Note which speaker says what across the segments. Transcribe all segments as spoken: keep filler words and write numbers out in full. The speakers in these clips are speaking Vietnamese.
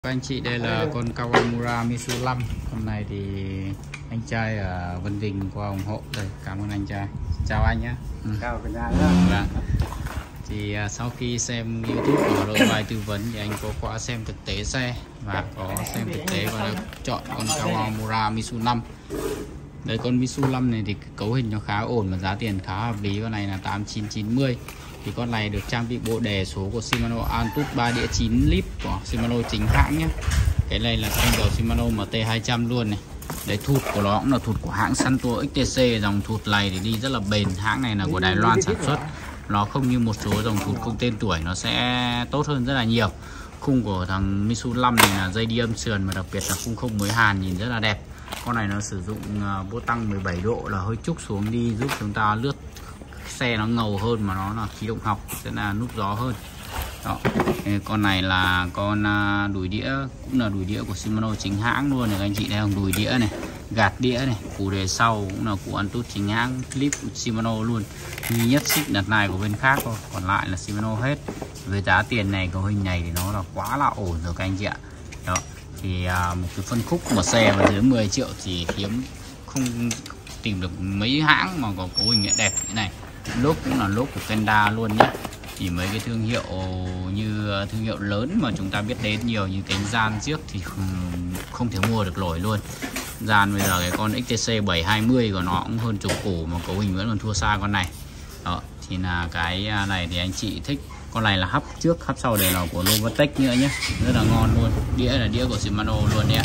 Speaker 1: Các anh chị, đây là con Kawamura Misu năm. Con này thì anh trai ở Vân Đình qua ủng hộ. Đây, cảm ơn anh trai. Chào anh nhé.
Speaker 2: Ừ. Chào cả nhà.
Speaker 1: Vâng. Thì uh, sau khi xem YouTube của Lô Bài tư vấn thì anh có qua xem thực tế xe và có xem thực tế và đã chọn con Kawamura Misu năm. Đây, con Misu năm này thì cấu hình nó khá ổn và giá tiền khá hợp lý. Con này là tám chín chín mươi. Thì con này được trang bị bộ đề số của Shimano Antutu ba đĩa chín lít của Shimano chính hãng nhé. Cái này là con đầu Shimano M T hai trăm luôn này. Đấy, thụt của nó cũng là thụt của hãng Santo ích tê xê. Dòng thụt này thì đi rất là bền. Hãng này là của Đài Loan sản xuất. Nó không như một số dòng thụt không tên tuổi, nó sẽ tốt hơn rất là nhiều. Khung của thằng Misu năm này là dây đi âm sườn và đặc biệt là khung không mới hàn, nhìn rất là đẹp. Con này nó sử dụng bô tăng mười bảy độ là hơi trúc xuống đi, giúp chúng ta lướt xe nó ngầu hơn, mà nó là khí động học sẽ là núp gió hơn. Đó. Con này là con đùi đĩa, cũng là đùi đĩa của Shimano chính hãng luôn này các anh chị. Đây, không đùi đĩa này, gạt đĩa này, củ đề sau cũng là của Antutu chính hãng, clip của Shimano luôn. Duy nhất xích đặt này của bên khác thôi, còn lại là Shimano hết. Với giá tiền này, cấu hình này thì nó là quá là ổn rồi các anh chị ạ. Đó. Thì à, một cái phân khúc một xe mà dưới mười triệu thì hiếm, không tìm được mấy hãng mà có cấu hình đẹp như này. Lốp cũng là lốp của Kenda luôn nhé. Thì mấy cái thương hiệu như thương hiệu lớn mà chúng ta biết đến nhiều như cánh Gian trước thì không, không thể mua được nổi luôn. Gian bây giờ cái con ích tê xê bảy hai mươi của nó cũng hơn chục củ mà cấu hình vẫn còn thua xa con này. Đó, thì là cái này thì anh chị thích. Con này là hấp trước hấp sau đều là của Novatech nữa nhé, rất là ngon luôn. Đĩa là đĩa của Shimano luôn nhé.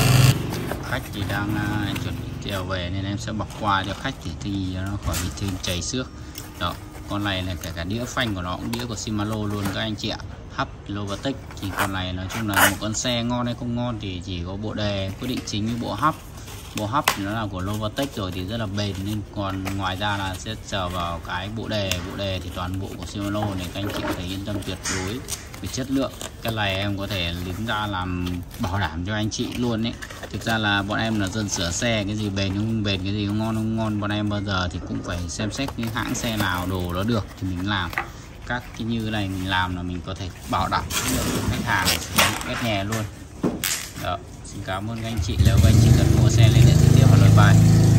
Speaker 1: Khách thì đang uh, chuẩn bị trèo về nên em sẽ bọc qua cho khách thì, thì nó khỏi bị thêm chảy xước. Đó, con này là cả cả đĩa phanh của nó cũng đĩa của Shimano luôn các anh chị ạ. Hấp Novatech. Thì con này nói chung là một con xe ngon hay không ngon thì chỉ có bộ đề quyết định chính với bộ hấp. Bộ hấp thì nó là của Novatech rồi thì rất là bền, nên còn ngoài ra là sẽ chờ vào cái bộ đề. Bộ đề thì toàn bộ của Shimano này, các anh chị có thể yên tâm tuyệt đối về chất lượng. Cái này em có thể đứng ra làm bảo đảm cho anh chị luôn đấy. Thực ra là bọn em là dân sửa xe, cái gì bền không bền, cái gì không ngon không ngon, bọn em bao giờ thì cũng phải xem xét những hãng xe nào đồ nó được thì mình làm. Các cái như này mình làm là mình có thể bảo đảm chất lượng cho khách hàng quét nhẹ luôn. Đó. Xin cảm ơn các anh chị. Nếu các anh chị cần mua xe lên để trực tiếp vào Lô Bài.